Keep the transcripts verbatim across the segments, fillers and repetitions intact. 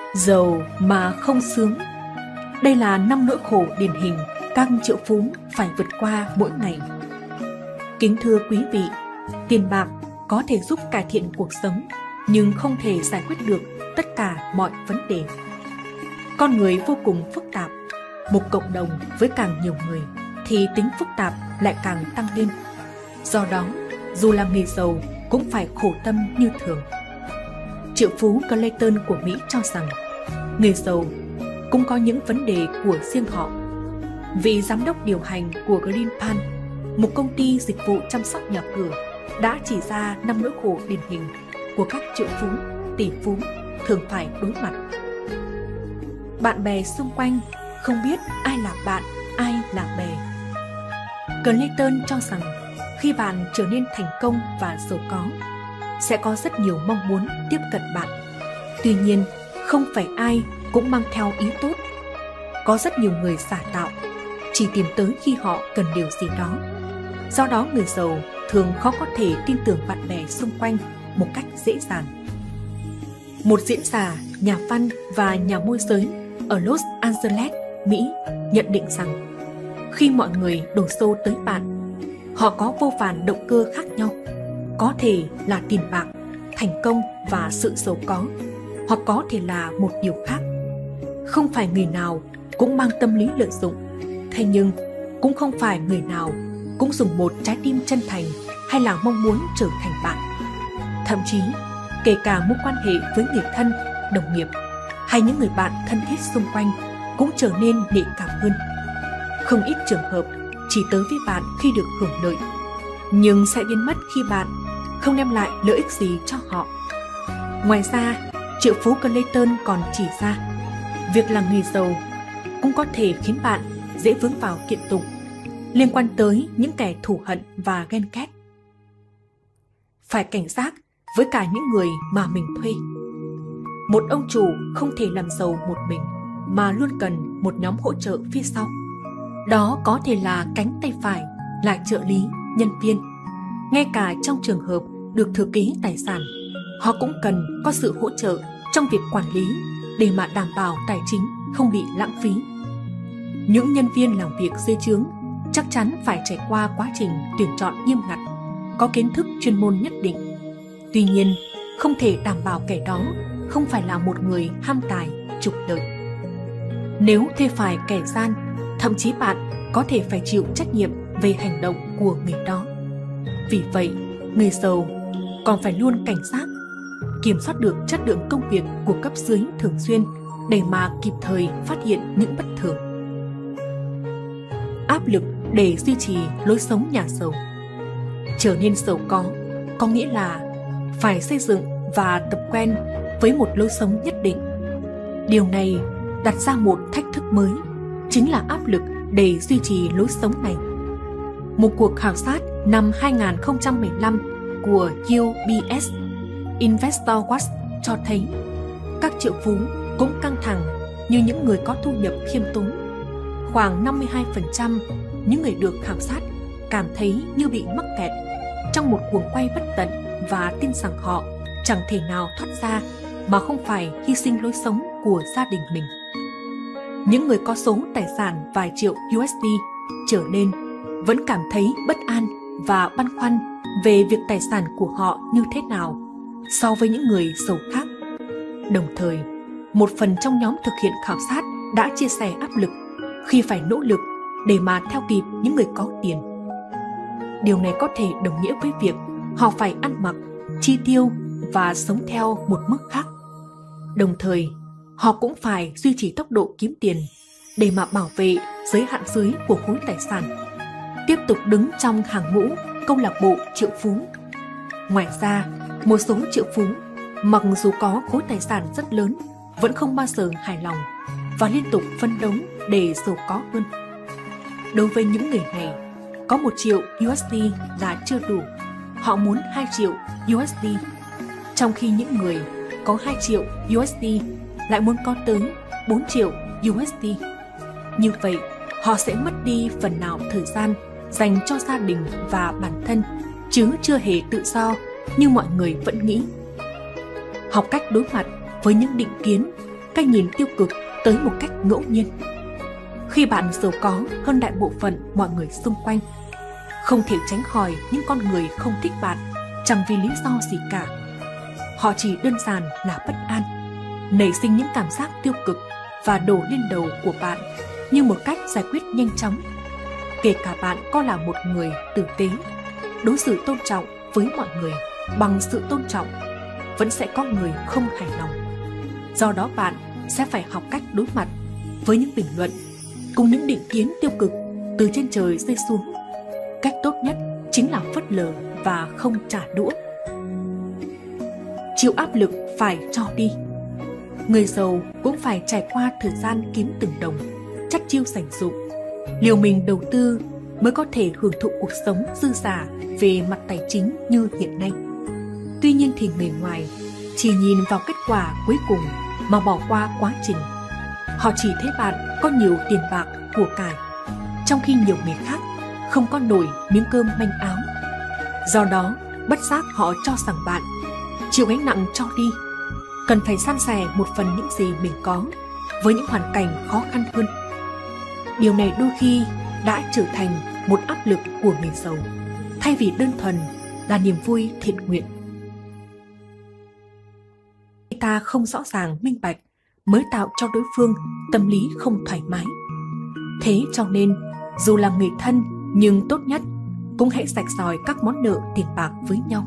Giàu mà không sướng. Đây là năm nỗi khổ điển hình các triệu phú phải vượt qua mỗi ngày. Kính thưa quý vị, tiền bạc có thể giúp cải thiện cuộc sống, nhưng không thể giải quyết được tất cả mọi vấn đề. Con người vô cùng phức tạp. Một cộng đồng với càng nhiều người thì tính phức tạp lại càng tăng lên. Do đó, dù là người giàu cũng phải khổ tâm như thường. Triệu phú Clayton của Mỹ cho rằng người giàu cũng có những vấn đề của riêng họ. Vị giám đốc điều hành của Greenpan, một công ty dịch vụ chăm sóc nhà cửa, đã chỉ ra năm nỗi khổ điển hình của các triệu phú, tỷ phú thường phải đối mặt. Bạn bè xung quanh không biết ai là bạn, ai là bè. Clayton cho rằng khi bạn trở nên thành công và giàu có, sẽ có rất nhiều mong muốn tiếp cận bạn. Tuy nhiên, không phải ai cũng mang theo ý tốt. Có rất nhiều người giả tạo, chỉ tìm tới khi họ cần điều gì đó. Do đó người giàu thường khó có thể tin tưởng bạn bè xung quanh một cách dễ dàng. Một diễn giả, nhà văn và nhà môi giới ở Los Angeles, Mỹ nhận định rằng khi mọi người đổ xô tới bạn, họ có vô vàn động cơ khác nhau. Có thể là tiền bạc, thành công và sự giàu có, hoặc có thể là một điều khác. Không phải người nào cũng mang tâm lý lợi dụng, thế nhưng cũng không phải người nào cũng dùng một trái tim chân thành hay là mong muốn trở thành bạn. Thậm chí, kể cả mối quan hệ với người thân, đồng nghiệp hay những người bạn thân thiết xung quanh cũng trở nên nhạy cảm hơn. Không ít trường hợp chỉ tới với bạn khi được hưởng lợi, nhưng sẽ biến mất khi bạn không đem lại lợi ích gì cho họ. Ngoài ra, triệu phú Clayton còn chỉ ra việc là người giàu cũng có thể khiến bạn dễ vướng vào kiện tụng liên quan tới những kẻ thù hận và ghen ghét. Phải cảnh giác với cả những người mà mình thuê. Một ông chủ không thể làm giàu một mình mà luôn cần một nhóm hỗ trợ phía sau. Đó có thể là cánh tay phải, là trợ lý, nhân viên. Ngay cả trong trường hợp được thừa kế tài sản, họ cũng cần có sự hỗ trợ trong việc quản lý để mà đảm bảo tài chính không bị lãng phí. Những nhân viên làm việc dưới trướng chắc chắn phải trải qua quá trình tuyển chọn nghiêm ngặt, có kiến thức chuyên môn nhất định. Tuy nhiên, không thể đảm bảo kẻ đó không phải là một người ham tài, trục lợi. Nếu thuê phải kẻ gian, thậm chí bạn có thể phải chịu trách nhiệm về hành động của người đó. Vì vậy, người giàu còn phải luôn cảnh giác, kiểm soát được chất lượng công việc của cấp dưới thường xuyên để mà kịp thời phát hiện những bất thường. Áp lực để duy trì lối sống nhà giàu. Trở nên giàu có có nghĩa là phải xây dựng và tập quen với một lối sống nhất định. Điều này đặt ra một thách thức mới, chính là áp lực để duy trì lối sống này. Một cuộc khảo sát năm hai nghìn không trăm mười lăm của u bê ét Investor Watch cho thấy các triệu phú cũng căng thẳng như những người có thu nhập khiêm tốn. Khoảng năm mươi hai phần trăm những người được khảo sát cảm thấy như bị mắc kẹt trong một guồng quay bất tận và tin rằng họ chẳng thể nào thoát ra mà không phải hy sinh lối sống của gia đình mình. Những người có số tài sản vài triệu u ét đê trở lên vẫn cảm thấy bất an và băn khoăn về việc tài sản của họ như thế nào so với những người giàu khác. Đồng thời, một phần trong nhóm thực hiện khảo sát đã chia sẻ áp lực khi phải nỗ lực để mà theo kịp những người có tiền. Điều này có thể đồng nghĩa với việc họ phải ăn mặc, chi tiêu và sống theo một mức khác. Đồng thời, họ cũng phải duy trì tốc độ kiếm tiền để mà bảo vệ giới hạn dưới của khối tài sản, tiếp tục đứng trong hàng ngũ câu lạc bộ triệu phú. Ngoài ra, một số triệu phú mặc dù có khối tài sản rất lớn vẫn không bao giờ hài lòng và liên tục phấn đấu để giàu có hơn. Đối với những người này, có một triệu u ét đê là chưa đủ, họ muốn hai triệu u ét đê, trong khi những người có hai triệu u ét đê lại muốn có tới bốn triệu u ét đê. Như vậy, họ sẽ mất đi phần nào thời gian dành cho gia đình và bản thân, chứ chưa hề tự do như mọi người vẫn nghĩ. Học cách đối mặt với những định kiến cái nhìn tiêu cực tới một cách ngẫu nhiên. Khi bạn giàu có hơn đại bộ phận mọi người xung quanh, không thể tránh khỏi những con người không thích bạn chẳng vì lý do gì cả. Họ chỉ đơn giản là bất an, nảy sinh những cảm giác tiêu cực và đổ lên đầu của bạn như một cách giải quyết nhanh chóng. Kể cả bạn có là một người tử tế, đối xử tôn trọng với mọi người bằng sự tôn trọng, vẫn sẽ có người không hài lòng. Do đó bạn sẽ phải học cách đối mặt với những bình luận cùng những định kiến tiêu cực từ trên trời rơi xuống. Cách tốt nhất chính là phớt lờ và không trả đũa. Chịu áp lực phải cho đi. Người giàu cũng phải trải qua thời gian kiếm từng đồng, chắt chiu dành dụm, liều mình đầu tư mới có thể hưởng thụ cuộc sống dư dả về mặt tài chính như hiện nay. Tuy nhiên thì người ngoài chỉ nhìn vào kết quả cuối cùng mà bỏ qua quá trình. Họ chỉ thấy bạn có nhiều tiền bạc, của cải, trong khi nhiều người khác không có nổi miếng cơm manh áo. Do đó, bất giác họ cho rằng bạn chịu gánh nặng cho đi, cần phải san sẻ một phần những gì mình có với những hoàn cảnh khó khăn hơn. Điều này đôi khi đã trở thành một áp lực của người giàu, thay vì đơn thuần là niềm vui thiện nguyện. Người ta không rõ ràng minh bạch mới tạo cho đối phương tâm lý không thoải mái. Thế cho nên, dù là người thân nhưng tốt nhất cũng hãy rạch ròi các món nợ tiền bạc với nhau.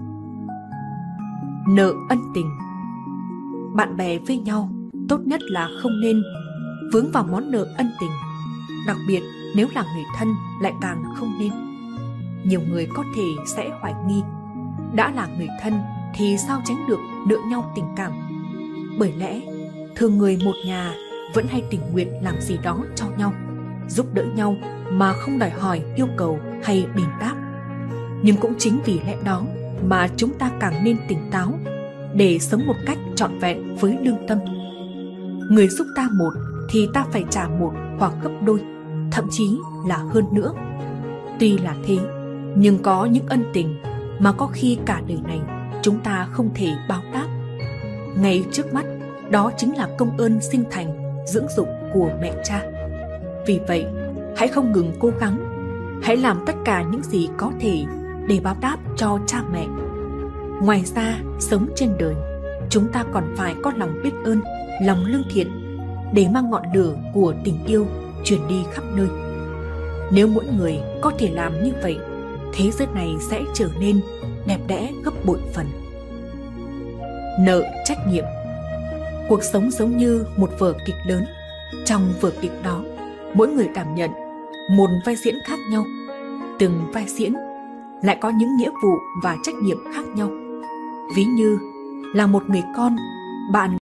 Nợ ân tình. Bạn bè với nhau tốt nhất là không nên vướng vào món nợ ân tình, đặc biệt nếu là người thân lại càng không nên. Nhiều người có thể sẽ hoài nghi, đã là người thân thì sao tránh được nợ nhau tình cảm. Bởi lẽ thường người một nhà vẫn hay tình nguyện làm gì đó cho nhau, giúp đỡ nhau mà không đòi hỏi yêu cầu hay đền đáp. Nhưng cũng chính vì lẽ đó mà chúng ta càng nên tỉnh táo để sống một cách trọn vẹn với lương tâm. Người giúp ta một thì ta phải trả một hoặc gấp đôi, thậm chí là hơn nữa. Tuy là thế, nhưng có những ân tình mà có khi cả đời này chúng ta không thể báo đáp. Ngay trước mắt, đó chính là công ơn sinh thành, dưỡng dục của mẹ cha. Vì vậy, hãy không ngừng cố gắng, hãy làm tất cả những gì có thể để báo đáp cho cha mẹ. Ngoài ra, sống trên đời, chúng ta còn phải có lòng biết ơn, lòng lương thiện để mang ngọn lửa của tình yêu truyền đi khắp nơi. Nếu mỗi người có thể làm như vậy, thế giới này sẽ trở nên đẹp đẽ gấp bội phần. Nợ trách nhiệm. Cuộc sống giống như một vở kịch lớn. Trong vở kịch đó, mỗi người đảm nhận một vai diễn khác nhau. Từng vai diễn lại có những nghĩa vụ và trách nhiệm khác nhau. Ví như là một người con, bạn